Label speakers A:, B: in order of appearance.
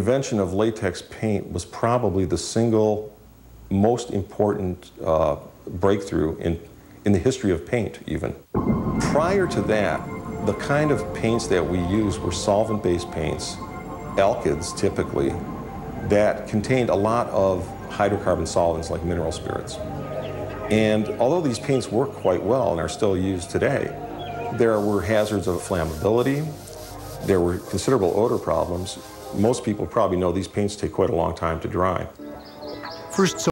A: The invention of latex paint was probably the single most important breakthrough in the history of paint, even. Prior to that, the kind of paints that we used were solvent-based paints, alkyds typically, that contained a lot of hydrocarbon solvents like mineral spirits. And although these paints work quite well and are still used today, there were hazards of flammability, there were considerable odor problems. Most people probably know these paints take quite a long time to dry.
B: First